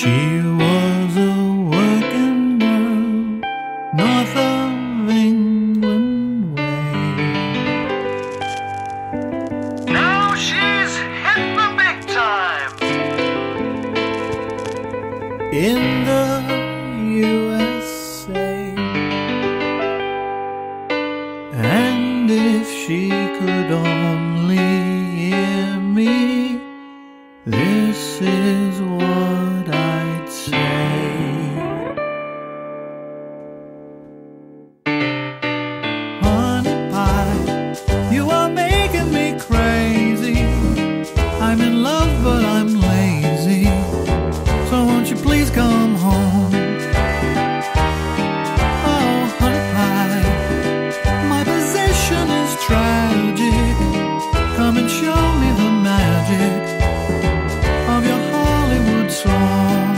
She was a working girl, north of England way. Now she's hit the big time In the USA. And if she could only hear me, this is what I'd say. Honey pie, you are making me crazy. I'm in love but I'm lazy, so won't you please come home? Oh, honey pie, my position is tragic. Come and show me the magic of your Hollywood song.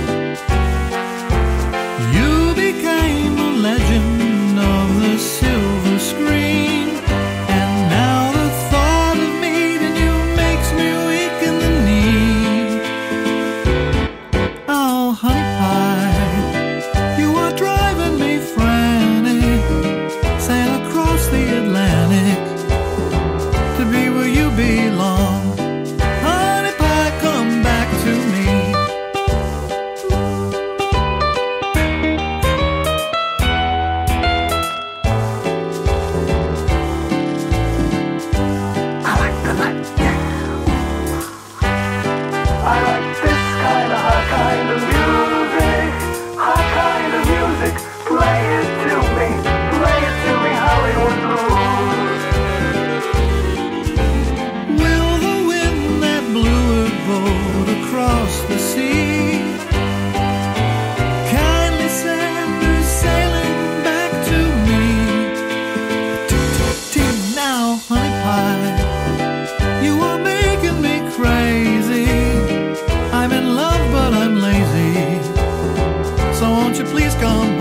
You became a legend of the silver screen, and now the thought of meeting you makes me weak in the knee. Oh, honey pie, you are driving me frantic, sail across the Atlantic to be where you belong. Honey pie, come back to me. I like this kind of hot kind of music. Hot kind of music. Play it to me. Play it to me, Hollywood blues. Will the wind that blew her boat across the sea kindly send her sailing back to me? Now, honey pie, you are making me crazy. I'm in love but I'm lazy, so won't you please come